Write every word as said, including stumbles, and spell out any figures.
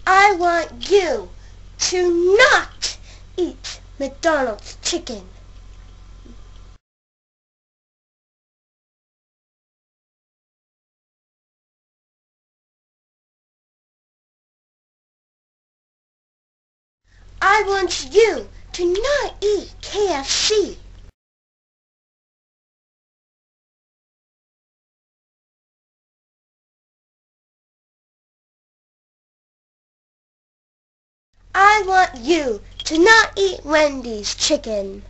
I want you to not eat McDonald's chicken. I want you to not eat K F C. I want you to not eat Wendy's chicken.